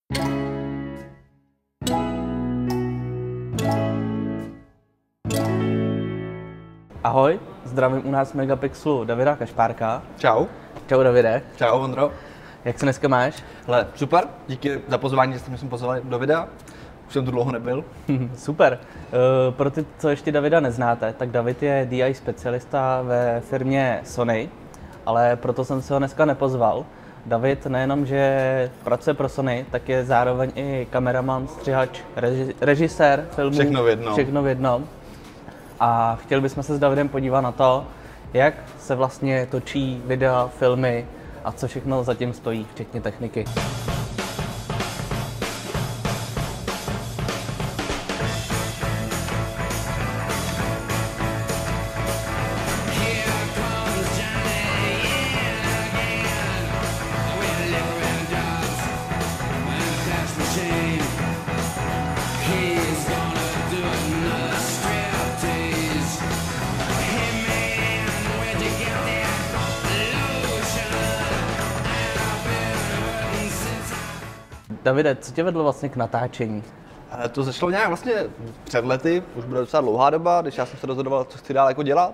Ahoj, zdravím u nás v Megapixelu Davida Kašpárka. Čau. Čau Davide. Čau, Ondro. Jak se dneska máš? Hele, super, díky za pozvání, že jste mě pozvali do videa. Už jsem tu dlouho nebyl. Super. Pro ty, co ještě Davida neznáte, tak David je DI specialista ve firmě Sony, ale proto jsem se ho dneska nepozval. David nejenom, že pracuje pro Sony, tak je zároveň i kameraman, střihač, režisér filmů. Všechno v jednom. A chtěli bychom se s Davidem podívat na to, jak se vlastně točí videa, filmy a co všechno zatím stojí, včetně techniky. Davide, co tě vedlo vlastně k natáčení? To začalo nějak vlastně před lety, už bude docela dlouhá doba, když já jsem se rozhodoval, co chci dál jako dělat.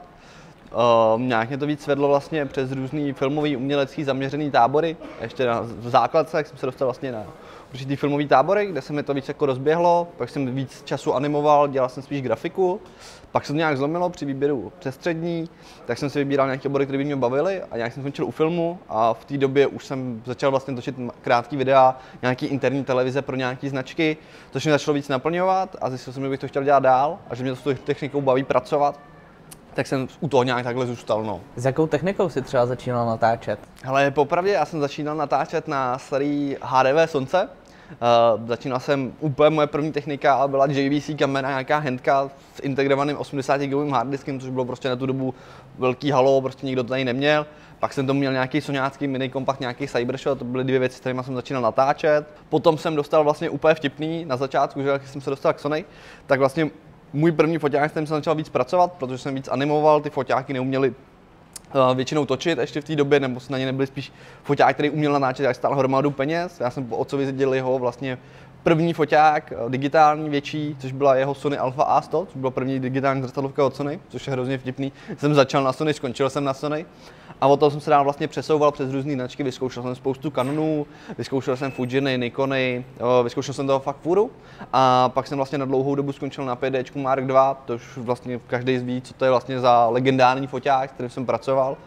Nějak mě to víc vedlo vlastně přes různý filmový, umělecký zaměřený tábory. Ještě v základce, jak jsem se dostal vlastně na určitý filmový tábory, kde se mi to víc jako rozběhlo, pak jsem víc času animoval, dělal jsem spíš grafiku. Pak se to nějak zlomilo při výběru přes střední, tak jsem si vybíral nějaké obory, které by mě bavily a nějak jsem skončil u filmu a v té době už jsem začal vlastně točit krátké videa, nějaký interní televize pro nějaké značky, což mě začalo víc naplňovat a zjistil jsem, že bych to chtěl dělat dál a že mě to s tou technikou baví pracovat. Tak jsem u toho nějak takhle zůstal, no. S jakou technikou jsi třeba začínal natáčet? Hele, popravdě já jsem začínal natáčet na starý HDV Sonce. Začínal jsem, úplně moje první technika byla JVC kamera, nějaká handka s integrovaným 80 GB harddiskem, což bylo prostě na tu dobu velký halo, prostě nikdo to tady neměl. Pak jsem to měl nějaký soňácký minikompakt, nějaký Cybershot, to byly dvě věci, s kterými jsem začínal natáčet. Potom jsem dostal vlastně úplně vtipný na začátku, že když jsem se dostal k Sony, tak vlastně můj první foťák, s kterým jsem začal víc pracovat, protože jsem víc animoval, ty foťáky neuměli většinou točit ještě v té době, nebo na ně nebyly spíš foťák, který uměl natáčet, jak stál hromadu peněz. Já jsem po otcovi dělal jeho vlastně první foťák, digitální, větší, což byla jeho Sony Alpha A100, což byla první digitální zrcadlovka od Sony, což je hrozně vtipný. Jsem začal na Sony, skončil jsem na Sony. A od toho jsem se dál vlastně přesouval přes různé značky, vyzkoušel jsem spoustu Canonů, vyzkoušel jsem Fujiny, Nikony, vyzkoušel jsem toho fakt fůru. A pak jsem vlastně na dlouhou dobu skončil na 5D Mark II, to už vlastně každý ví, co to je vlastně za legendární foťák, s kterým jsem pracoval.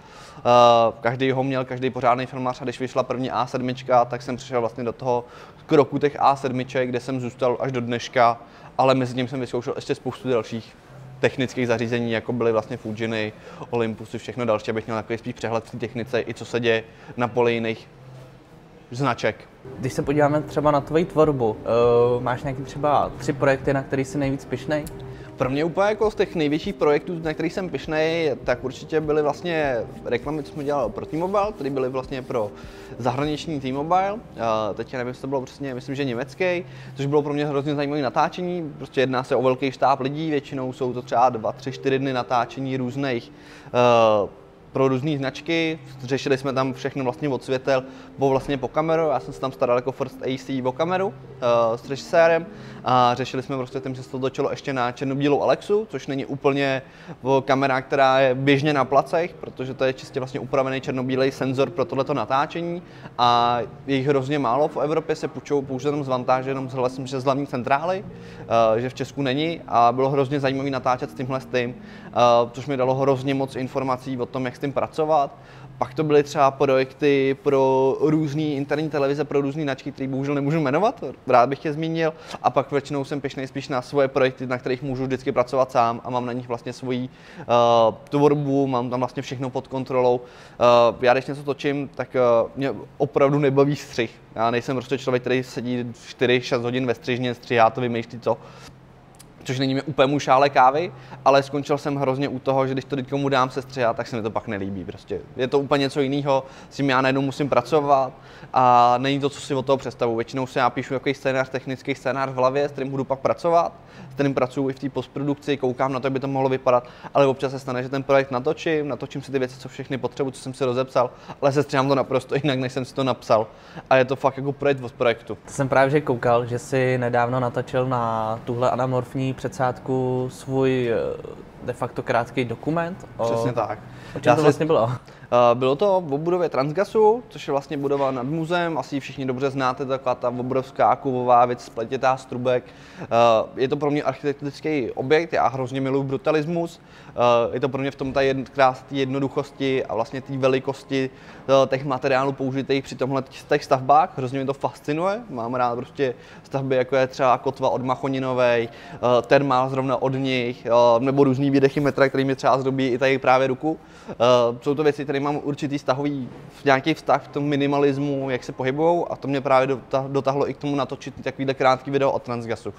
Každý ho měl, každý pořádný filmář a když vyšla první A7, tak jsem přišel vlastně do toho kroku těch A7, kde jsem zůstal až do dneška, ale mezi tím jsem vyzkoušel ještě spoustu dalších technických zařízení, jako byly vlastně Fujiny, Olympusy, všechno další, abych měl takový spíš přehled v té technice i co se děje na poli jiných značek. Když se podíváme třeba na tvoji tvorbu, máš nějaký třeba 3 projekty, na který jsi nejvíc pyšnej? Pro mě úplně jako z těch největších projektů, na kterých jsem pyšnej, tak určitě byly vlastně reklamy, co jsme dělali pro T-Mobile, které byly vlastně pro zahraniční T-Mobile. Teď nevím, jestli to bylo přesně, myslím, že německý, což bylo pro mě hrozně zajímavé natáčení. Prostě jedná se o velký štáb lidí, většinou jsou to třeba 2, 3, 4 dny natáčení různých pro různé značky, řešili jsme tam všechno vlastně od světel po kameru, já jsem se tam staral jako First AC o kameru s režisérem a řešili jsme prostě tím, že se to točilo ještě na černobílou Alexu, což není úplně kamera, která je běžně na placech, protože to je čistě vlastně upravený černobílej senzor pro tohleto natáčení a je jich hrozně málo v Evropě, se použije jenom z vantáže, jenom z hlavní centrály, že v Česku není a bylo hrozně zajímavý natáčet s tímhle což mi dalo hrozně moc informací o tom, jak s tím pracovat. Pak to byly třeba projekty pro různé interní televize, pro různé značky, které bohužel nemůžu jmenovat, rád bych je zmínil. A pak většinou jsem pyšnej spíš na svoje projekty, na kterých můžu vždycky pracovat sám a mám na nich vlastně svoji tvorbu, mám tam vlastně všechno pod kontrolou. Já když něco točím, tak mě opravdu nebaví střih. Já nejsem prostě člověk, který sedí 4-6 hodin ve střižně, střihá to, vymýšlí co což není mi úplně můj šále kávy, ale skončil jsem hrozně u toho, že když to někomu dám sestřihat, tak se mi to pak nelíbí. Prostě je to úplně něco jiného, s tím já najednou musím pracovat a není to, co si od toho představu. Většinou si já píšu takový scénář, technický scénář v hlavě, s kterým budu pak pracovat, s kterým pracuji i v té postprodukci, koukám na to, jak by to mohlo vypadat, ale občas se stane, že ten projekt natočím si ty věci, co všechny potřebuji, co jsem si rozepsal, ale sestřihám to naprosto jinak, než jsem si to napsal. A je to fakt jako projekt od projektu. To jsem právě že koukal, že si nedávno natočil na tuhle anamorfní předsádku svůj de facto krátký dokument. Přesně tak. O čem to vlastně bylo? Bylo to o budově Transgasu, což je vlastně budova nad muzem, asi ji všichni dobře znáte, taková ta obrovská kovová věc, spletitá z trubek. Je to pro mě architektonický objekt, já hrozně miluji brutalismus, je to pro mě v tom ta jednoduchosti a vlastně té velikosti těch materiálů použitých při tomhle těch stavbách, hrozně mě to fascinuje, mám rád prostě stavby, jako je třeba kotva od Machoninovej, termál zrovna od nich, nebo různý výdechy metra, který mi třeba zdobí i tady právě ruku. Jsou to věci, které mám určitý vztahový, nějaký vztah v tom minimalismu, jak se pohybujou, a to mě právě dotáhlo i k tomu natočit takovýhle krátký video o Transgasu.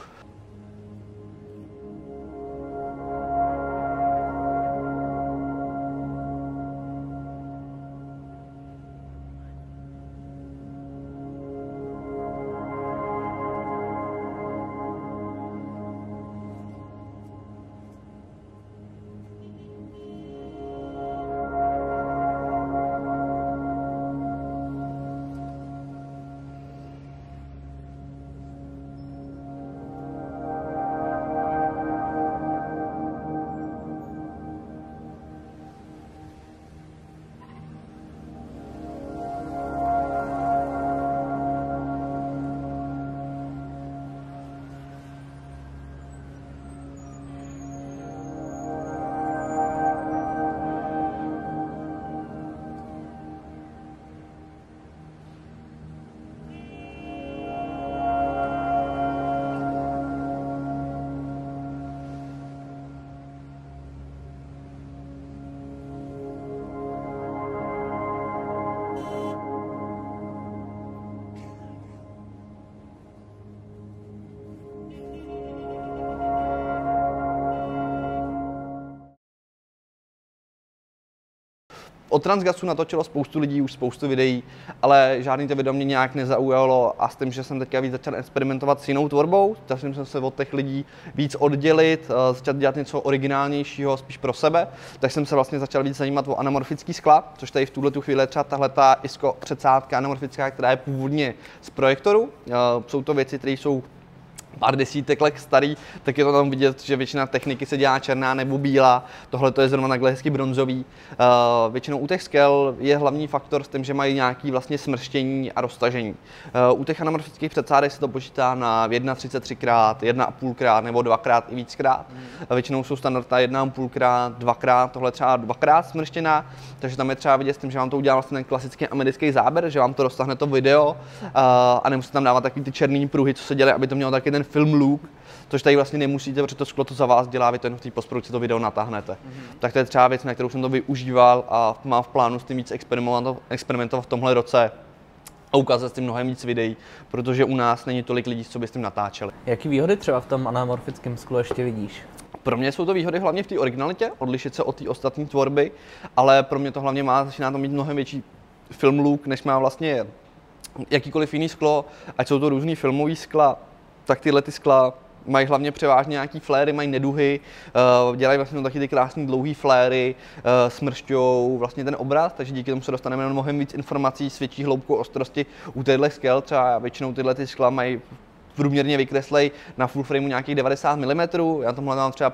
O Transgasu natočilo spoustu lidí, už spoustu videí, ale žádný to video mě nějak nezaujalo a s tím, že jsem teďka víc začal experimentovat s jinou tvorbou, začal jsem se od těch lidí víc oddělit, začal dělat něco originálnějšího, spíš pro sebe, tak jsem se vlastně začal víc zajímat o anamorfický skla, což tady v tuhle chvíli je třeba tahleta ISCO předsádka anamorfická, která je původně z projektoru. Jsou to věci, které jsou pár desítek let starý, tak je to tam vidět, že většina techniky se dělá černá nebo bílá. Tohle to je zrovna takhle hezky bronzový. Většinou u těch skel je hlavní faktor s tím, že mají nějaký vlastně smrštění a roztažení. U těch anamorfických předsádek se to počítá na 1,33x, 1,5x nebo 2x i víckrát. Většinou jsou standardná 1,5x, 2x, tohle třeba 2x smrštěná, takže tam je třeba vidět s tím, že vám to udělá vlastně ten klasický americký záběr, že vám to roztahne to video a nemusíte tam dávat takový ty černý pruhy, co se dělají, aby to mělo taky ten film look, což tady vlastně nemusíte, protože to sklo to za vás dělá, vy to jen v té postprodukci to video natáhnete. Tak to je třeba věc, na kterou jsem to využíval a mám v plánu s tím víc experimentovat v tomhle roce a ukázat s tím mnohem víc videí, protože u nás není tolik lidí, co by s tím natáčeli. Jaký výhody třeba v tom anamorfickém sklu ještě vidíš? Pro mě jsou to výhody hlavně v té originalitě, odlišit se od té ostatní tvorby, ale pro mě to hlavně začíná to mít mnohem větší film look, než má vlastně jakýkoliv jiný sklo, ať jsou to různý filmový skla, tak tyhle ty skla mají hlavně převážně nějaký fléry, mají neduhy, dělají vlastně taky ty krásný dlouhý fléry, smršťou vlastně ten obraz, takže díky tomu se dostaneme na mnohem víc informací s větší hloubkou ostrosti u těchto skel. Třeba většinou tyhle ty skla mají průměrně vykreslej na full frameu nějakých 90 mm, já tomhle mám třeba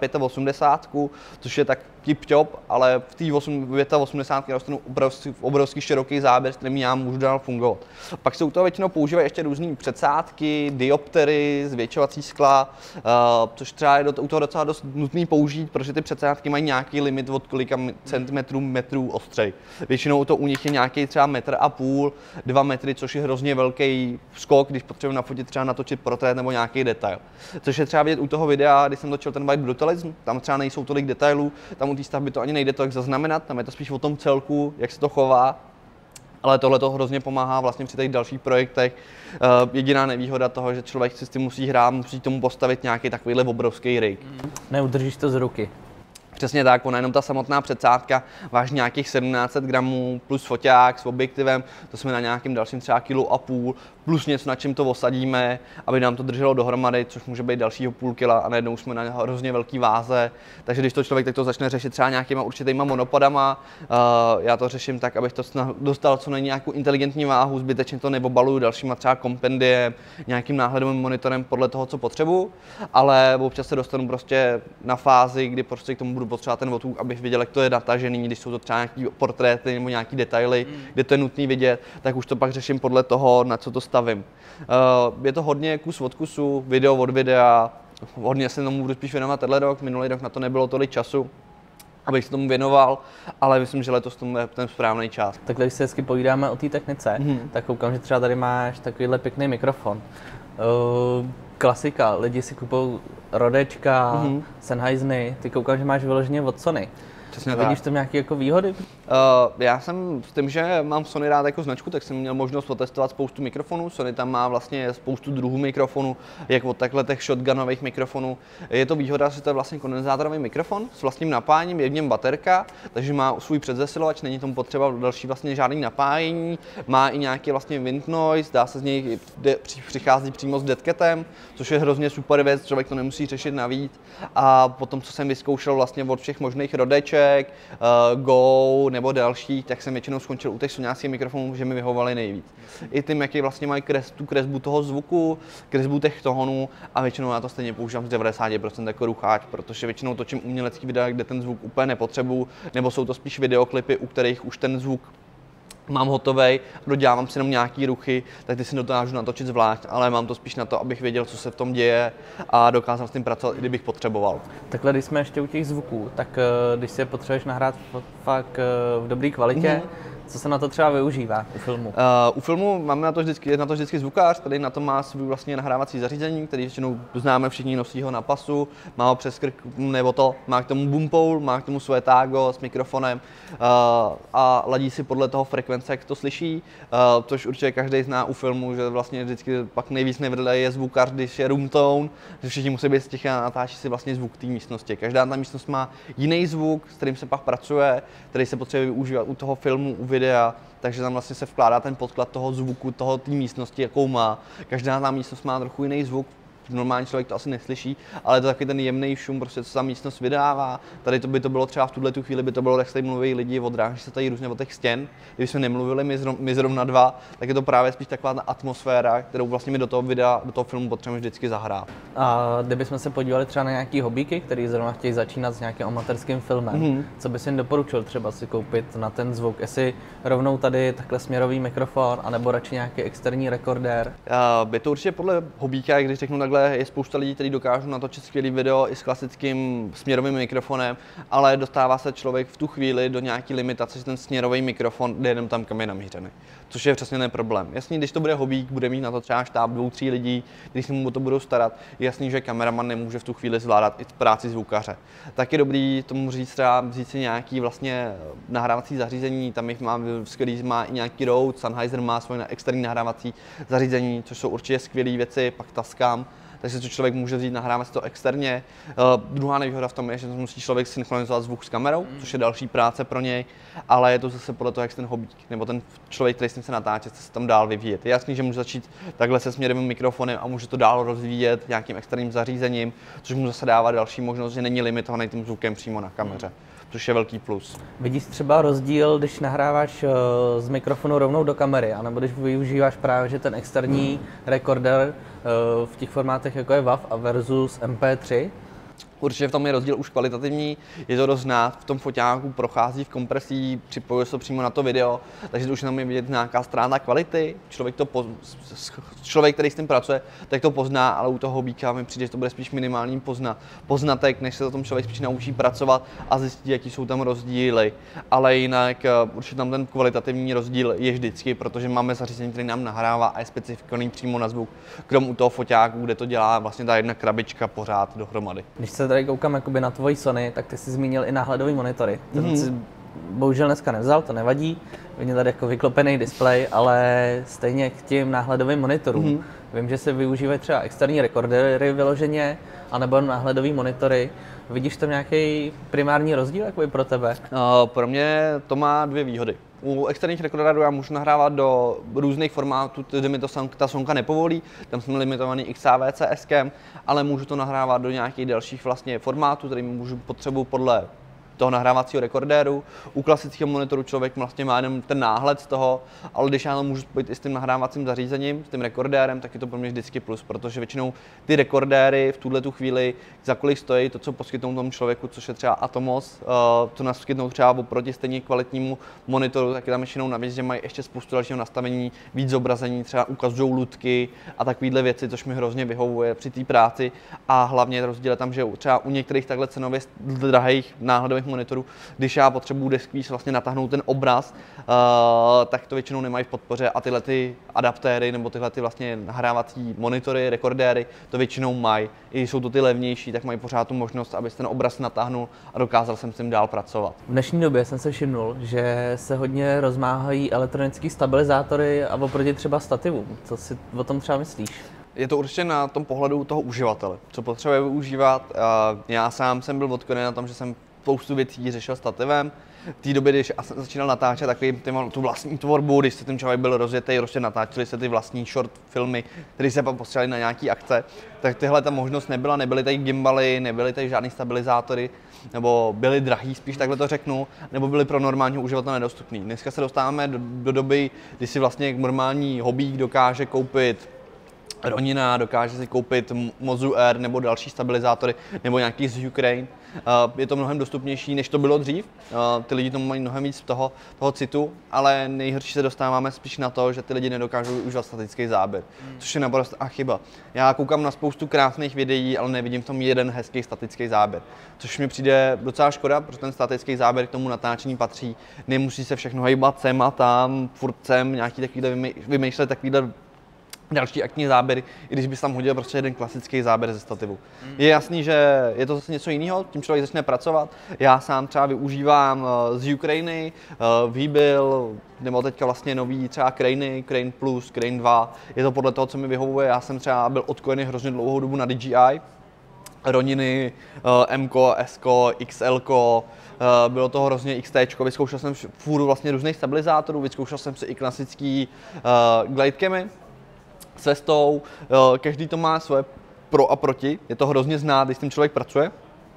85, což je tak tip-top, ale v té 85 dostanu obrovský široký záběr, s kterým já můžu dál fungovat. Pak se u toho většinou používají ještě různé předsádky, dioptery, zvětšovací skla, což třeba je u toho docela dost nutný použít, protože ty předsádky mají nějaký limit od kolika centimetrů, metrů ostřej. Většinou to u nich je nějaký třeba 1,5 m, 2 metry, což je hrozně velký skok, když potřebuji nafotit třeba natočit portrét nebo nějaký detail. Což je třeba vidět u toho videa, když jsem točil ten white brutalism, tam třeba nejsou tolik detailů, tam u té stavby to ani nejde tolik zaznamenat, tam je to spíš o tom celku, jak se to chová. Ale tohle to hrozně pomáhá vlastně při těch dalších projektech. Jediná nevýhoda toho, že člověk si s tím musí hrát, musí tomu postavit nějaký takovýhle obrovský rig. Neudržíš to z ruky. Přesně tak, ona jenom ta samotná předsádka váží nějakých 1700 gramů plus foťák s objektivem, to jsme na nějakým dalším třeba kilu a půl, plus něco, na čím to osadíme, aby nám to drželo dohromady, což může být dalšího půl kila a najednou jsme na hrozně velký váze. Takže když to člověk tak to začne řešit třeba nějakýma určitýma monopadama, já to řeším tak, abych to dostal co nejde nějakou inteligentní váhu, zbytečně to neobaluju dalšíma třeba kompendiem, nějakým náhledovým monitorem podle toho, co potřebuju, ale občas se dostanu prostě na fázi, kdy prostě k tomu budu potřebovat ten votuk, abych viděl, jak to je natažený, když jsou to třeba nějaký portréty nebo nějaký detaily, kde to je nutný vidět, tak už to pak řeším podle toho, na co to stavím. Je to hodně kus od kusu, video od videa, hodně se tomu budu spíš věnovat tenhle rok, minulý rok na to nebylo tolik času, abych se tomu věnoval, ale myslím, že letos tomu je ten správný čas. Tak když se hezky povídáme o té technice, tak koukám, že třeba tady máš takovýhle pěkný mikrofon. Klasika, lidi si kupují Rodečka, Sennheiseny, ty koukám, že máš vyloženě od Sony. Přesně Vidíš tak. tam nějaké jako výhody? Já jsem s tím, že mám Sony rád jako značku, tak jsem měl možnost otestovat spoustu mikrofonů. Sony tam má vlastně spoustu druhů mikrofonů, jak od takhle těch shotgunových mikrofonů. Je to výhoda, že to je vlastně kondenzátorový mikrofon s vlastním napájením, je v něm baterka, takže má svůj předzesilovač, není tomu potřeba další vlastně žádný napájení. Má i nějaký vlastně wind noise, dá se z něj přichází přímo s deadcatem, což je hrozně super věc, člověk to nemusí řešit navíc. A potom, co jsem vyzkoušel vlastně od všech možných Rodeček, Go nebo další, tak jsem většinou skončil u těch soňáckých mikrofonů, že mi vyhovovaly nejvíc. I tím, jaký vlastně mají tu kresbu toho zvuku, kresbu těch tónů a většinou já to stejně používám z 90% jako rucháč, protože většinou točím umělecký videa, kde ten zvuk úplně nepotřebuju, nebo jsou to spíš videoklipy, u kterých už ten zvuk mám hotovej, dodělávám si jenom nějaký ruchy, tak ty si dokážu natočit zvlášť, ale mám to spíš na to, abych věděl, co se v tom děje a dokázal s tím pracovat, i kdybych potřeboval. Takhle, když jsme ještě u těch zvuků, tak když si je potřebuješ nahrát fakt v dobré kvalitě, co se na to třeba využívá u filmu? U filmu máme na to vždycky zvukář, který na to má svůj vlastně nahrávací zařízení, který většinou známe, všichni nosí ho na pasu, má ho přes krk nebo to, má k tomu boom pole, má k tomu svoje tágo s mikrofonem a ladí si podle toho frekvence, jak to slyší, což určitě každý zná u filmu, že vlastně vždycky pak nejvíc nevedle je zvukář, když je room tone, že všichni musí být sticha a natáčí si vlastně zvuk té místnosti. Každá ta místnost má jiný zvuk, s kterým se pak pracuje, který se potřebuje využívat u toho filmu, u videa, takže tam vlastně se vkládá ten podklad toho zvuku, té místnosti, jakou má. Každá ta místnost má trochu jiný zvuk, normální člověk to asi neslyší, ale to je takový ten jemný šum, prostě co ta místnost vydává. Tady to by to bylo třeba v tuhle chvíli, by to bylo, jak se tady mluví lidi, odráží se tady různě od těch stěn. Kdyby jsme nemluvili my zrovna dva, tak je to právě spíš taková ta atmosféra, kterou vlastně mi do toho videa, do toho filmu potřebujeme vždycky zahrát. A kdybychom se podívali třeba na nějaký hobíky, který zrovna chtějí začínat s nějakým amatérským filmem, co bys jim doporučil třeba si koupit na ten zvuk? Jestli rovnou tady takhle směrový mikrofon, anebo radši nějaký externí rekordér? Je to určitě podle hobíka, když řeknu takhle, je spousta lidí, kteří dokážou natočit skvělý video i s klasickým směrovým mikrofonem, ale dostává se člověk v tu chvíli do nějaký limitace, že ten směrový mikrofon jde jenom tam, kam je namířený. Což je přesně ten problém. Jasně, když to bude hobík, bude mít na to třeba štáb 2-3 lidí, když se mu o to budou starat, je jasný, že kameraman nemůže v tu chvíli zvládat i práci zvukaře. Tak je dobrý tomu říct třeba vzít si nějaký vlastně nahrávací zařízení, tam jich má skvělý, má i nějaký Rode, Sennheiser má svoje externí nahrávací zařízení, což jsou určitě skvělé věci, pak Tascam. Takže to člověk může vzít, nahrávat si to externě. Druhá nevýhoda v tom je, že musí člověk synchronizovat zvuk s kamerou, což je další práce pro něj, ale je to zase podle toho, jak ten hobík nebo ten člověk, který s tím se natáče, se tam dál vyvíjet. Je jasný, že může začít takhle se směrovým mikrofonem a může to dál rozvíjet nějakým externím zařízením, což mu zase dává další možnost, že není limitovaný tím zvukem přímo na kameře, což je velký plus. Vidíš třeba rozdíl, když nahráváš z mikrofonu rovnou do kamery, anebo když využíváš právě že ten externí rekorder v těch formátech jako je WAV a versus MP3? Určitě v tom je rozdíl už kvalitativní, je to dost znát, v tom foťáku prochází v kompresí, připojuje se to přímo na to video, takže to už nám je vidět nějaká ztráta kvality, člověk, který s tím pracuje, tak to pozná, ale u toho hobíka mi přijde, že to bude spíš minimální poznatek, než se o tom člověk spíš naučí pracovat a zjistí, jaký jsou tam rozdíly. Ale jinak určitě tam ten kvalitativní rozdíl je vždycky, protože máme zařízení, které nám nahrává a je specifikovaný přímo na zvuk, krom u toho foťáku, kde to dělá vlastně ta jedna krabička pořád dohromady. Když se tady koukám jakoby na tvoji Sony, tak ty jsi zmínil i náhledový monitory. Ten si bohužel dneska nevzal, to nevadí. Vidím tady jako vyklopený displej, ale stejně k těm náhledovým monitorům. Vím, že se využívají třeba externí rekordery vyloženě, anebo náhledový monitory. Vidíš tam nějaký primární rozdíl jako pro tebe? Pro mě to má dvě výhody. U externích rekorderů já můžu nahrávat do různých formátů, kde mi to ta sonka nepovolí, tam jsme limitovaný XAVC S-kem, ale můžu to nahrávat do nějakých dalších vlastně formátů, který můžu potřebu podle toho nahrávacího rekordéru. U klasického monitoru člověk vlastně má jenom ten náhled z toho, ale když já to můžu spojit i s tím nahrávacím zařízením, s tím rekordérem, tak je to pro mě vždycky plus, protože většinou ty rekordéry v tuhle tu chvíli za kolik stojí to, co poskytnou tomu člověku, což je třeba Atomos, co nás poskytnou třeba oproti stejně kvalitnímu monitoru, tak je tam většinou navíc, že mají ještě spoustu dalšího nastavení, víc zobrazení, třeba ukazují lutky a takovéhle věci, což mi hrozně vyhovuje při té práci a hlavně rozdíl je tam, že třeba u některých takhle cenově drahých náhledových monitorů, když já potřebuji deskvíc vlastně natáhnout ten obraz, tak to většinou nemají v podpoře a tyhle ty adaptéry nebo tyhle ty vlastně nahrávací monitory, rekordéry to většinou mají. I když jsou to ty levnější, tak mají pořád tu možnost, aby ten obraz natáhnul a dokázal jsem s tím dál pracovat. V dnešní době jsem se všimnul, že se hodně rozmáhají elektronické stabilizátory a oproti třeba stativům. Co si o tom třeba myslíš? Je to určitě na tom pohledu toho uživatele, co potřebuje využívat. Já sám jsem byl odkojený na tom, že jsem spoustu věcí řešil stativem. V té době, když jsem začínal natáčet tu vlastní tvorbu, když se ten člověk byl rozjetý, prostě natáčeli se ty vlastní short filmy, které se pak posílali na nějaké akce, tak tyhle ta možnost nebyla, nebyly tady gimbaly, nebyly tady žádný stabilizátory, nebo byly drahý, spíš takhle to řeknu, nebo byly pro normálního uživatele nedostupný. Dneska se dostáváme do doby, kdy si vlastně normální hobík dokáže koupit Ronina, dokáže si koupit Mozu R nebo další stabilizátory, nebo nějaký z Ukraine. Je to mnohem dostupnější, než to bylo dřív. Ty lidi tomu mají mnohem víc toho citu, ale nejhorší se dostáváme spíš na to, že ty lidi nedokážou využívat statický záběr, což je naprostá chyba. Já koukám na spoustu krásných videí, ale nevidím v tom jeden hezký statický záběr, což mi přijde docela škoda, protože ten statický záběr k tomu natáčení patří. Nemusí se všechno hejbat sem a tam, furt sem, nějaký takovýhle vymýšlet takovýhle další akční záběry, i když bys tam hodil prostě jeden klasický záběr ze stativu. Je jasný, že je to zase něco jiného, tím člověk začne pracovat. Já sám třeba využívám z Ukrajiny, Weebill, nebo teďka vlastně nový třeba Crane Plus, Crane 2. Je to podle toho, co mi vyhovuje. Já jsem třeba byl odkojený hrozně dlouhou dobu na DJI, Roniny, M-ko, S-ko, XL-ko, bylo to hrozně XT, vyzkoušel jsem fůru vlastně různých stabilizátorů, vyzkoušel jsem si i klasický glidecamy s cestou, každý to má svoje pro a proti, je to hrozně znát, když s tím člověk pracuje.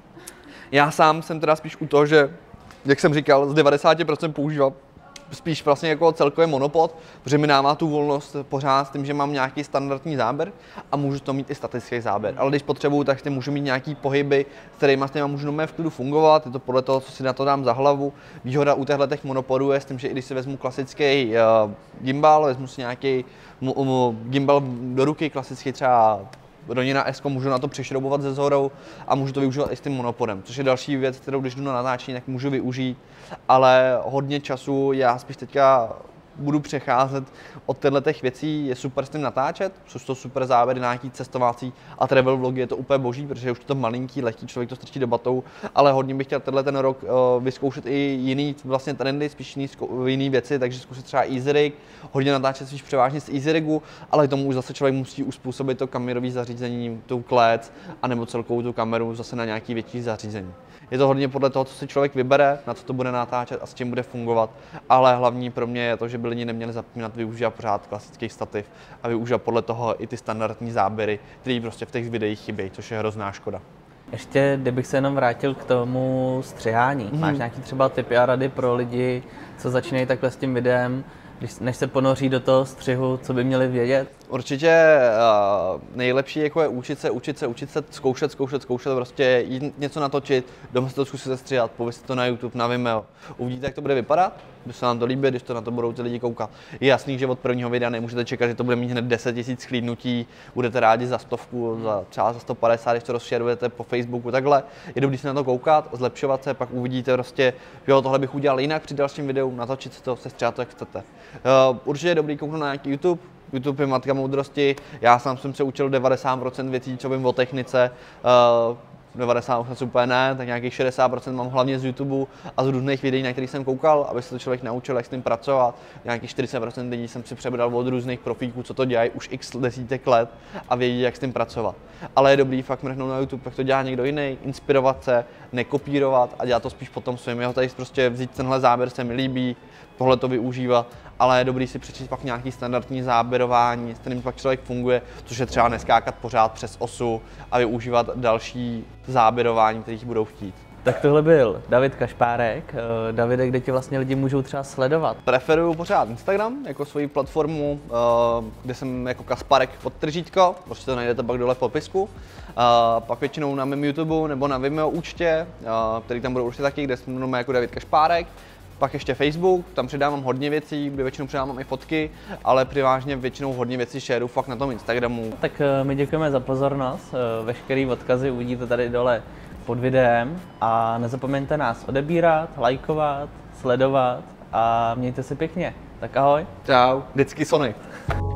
Já sám jsem teda spíš u toho, že, jak jsem říkal, z 90% používám spíš vlastně jako celkově monopod, protože mi dává tu volnost pořád s tím, že mám nějaký standardní záběr a můžu to mít i statický záběr. Ale když potřebuju, tak si můžu mít nějaký pohyby, s kterými s těma můžu v klidu fungovat, je to podle toho, co si na to dám za hlavu. Výhoda u těchto monopodů je s tím, že i když si vezmu klasický gimbal, vezmu si nějaký gimbal do ruky, klasický třeba Ronina S, můžu na to přišroubovat ze zhorou a můžu to využívat i s tím monopodem, což je další věc, kterou když jdu na natáčení, tak můžu využít, ale hodně času já spíš teďka budu přecházet od těchto věcí, je super s tím natáčet, jsou to super záběry na nějaký cestovací a travel vlogy, je to úplně boží, protože už je to malinký, lehký, člověk to strčí do batou, ale hodně bych chtěl ten rok vyzkoušet i jiný vlastně trendy, spíš jiný věci, takže zkusit třeba EasyRig, hodně natáčet spíš převážně z EasyRigu, ale k tomu už zase člověk musí uspůsobit to kamerové zařízení, tu klec, anebo celkovou tu kameru zase na nějaký větší zařízení. Je to hodně podle toho, co si člověk vybere, na co to bude natáčet a s čím bude fungovat, ale hlavní pro mě je to, že by lidi neměli zapomínat využívat pořád klasický stativ a využívat podle toho i ty standardní záběry, které prostě v těch videích chybějí, což je hrozná škoda. Ještě, kdybych se jenom vrátil k tomu střihání, máš nějaký třeba tipy a rady pro lidi, co začínají takhle s tím videem, než se ponoří do toho střihu, co by měli vědět? Určitě nejlepší jako je učit se, zkoušet, prostě jít něco natočit, doma si to zkusit stříhat, pověsit to na YouTube, na Vimeo. Uvidíte, jak to bude vypadat, když se vám to líbí, když to na to budou ty lidi koukat. Je jasný, že od prvního videa nemůžete čekat, že to bude mít hned 10 000 shlídnutí, budete rádi za 100, třeba za 150, když to rozšerujete po Facebooku, takhle. Je dobrý si na to koukat, zlepšovat se, pak uvidíte prostě, že tohle bych udělal jinak při dalším videu, natočit si to, sestříhat to, jak chcete. Určitě je dobrý kouknout na nějaký YouTube. YouTube je matka moudrosti, já sám jsem se učil 90% věcí, co vím o technice. 90% úplně ne, tak nějakých 60% mám hlavně z YouTube a z různých videí, na kterých jsem koukal, aby se to člověk naučil, jak s tím pracovat. Nějakých 40% lidí jsem si přebral od různých profíků, co to dělají už x desítek let a vědí, jak s tím pracovat. Ale je dobrý fakt mrknout na YouTube, jak to dělá někdo jiný, inspirovat se, nekopírovat a dělat to spíš potom svým. Jeho tady prostě vzít tenhle záběr se mi líbí, tohle to využívat, ale je dobrý si přečíst pak nějaký standardní záběrování, s kterým pak člověk funguje, což je třeba neskákat pořád přes osu a využívat další záběrování, kterých budou chtít. Tak tohle byl David Kašpárek. Davide, kde tě vlastně lidi můžou třeba sledovat? Preferuju pořád Instagram jako svoji platformu, kde jsem jako Kasparek podtržítko, prostě to najdete pak dole v popisku. Pak většinou na mém YouTube nebo na Vimeo účtě, který tam budou určitě taky, kde jsem jmenuji jako David Kašpárek. Pak ještě Facebook, tam přidávám hodně věcí, kde většinou přidávám i fotky, ale převážně většinou hodně věcí šeru fakt na tom Instagramu. Tak my děkujeme za pozornost, veškerý odkazy uvidíte tady dole pod videem a nezapomeňte nás odebírat, lajkovat, sledovat a mějte se pěkně. Tak ahoj. Čau, vždycky Sony.